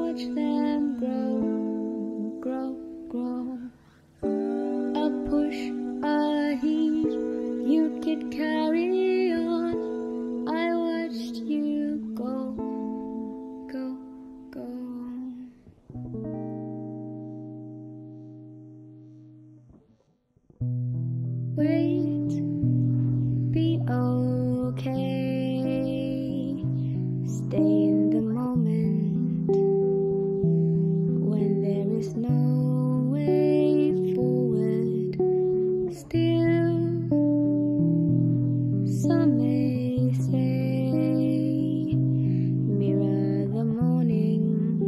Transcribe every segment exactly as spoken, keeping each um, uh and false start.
watch them grow, grow, grow. A push, a heave, you could carry on. I watched you go, go, go. Wait, be okay. Stay in the moment when there is no way forward. Still, some may say, mirror the morning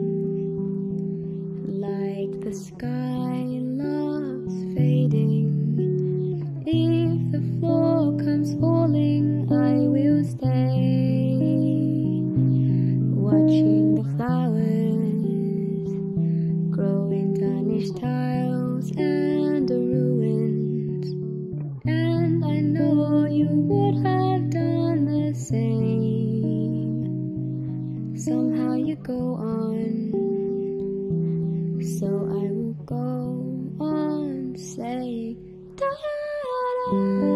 like the sky loves fading. If the floor comes falling, I will stay, watching the flowers grow in tarnished tiles and the ruins. And I know you would have done the same. Somehow you go on, so I will go on, say da da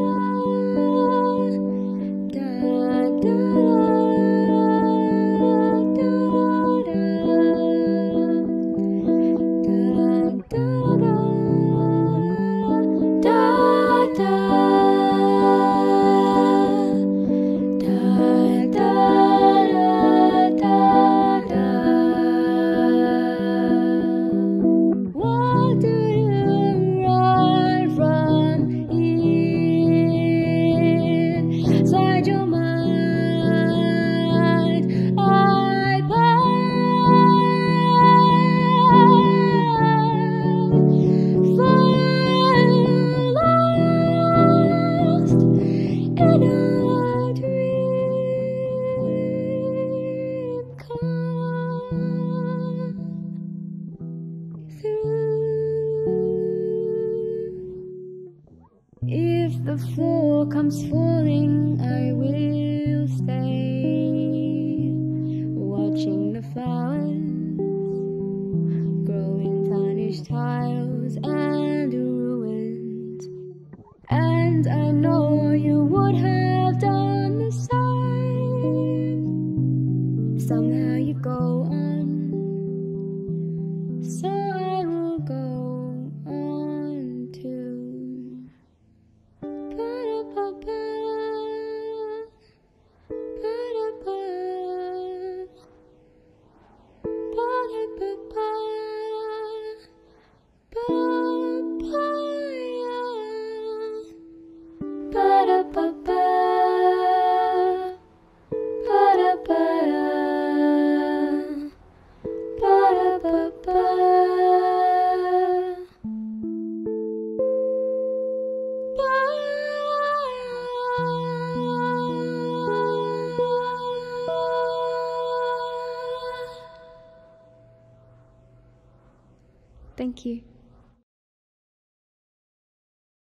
da da da da da da What do you run from inside your mind? I find lost in a dream come through. If the floor comes falling, I will stay, watching the flowers grow in tarnished tiles and ruins. And I know you would have done the same. Somehow you go on, so I will go on too. Ba-da-ba-ba, ba-da-ba, ba-da-ba-ba, ba-ba-ya, ba-da-ba-ba, ba-da-ba-ya, ba-da-ba-ba. Thank you.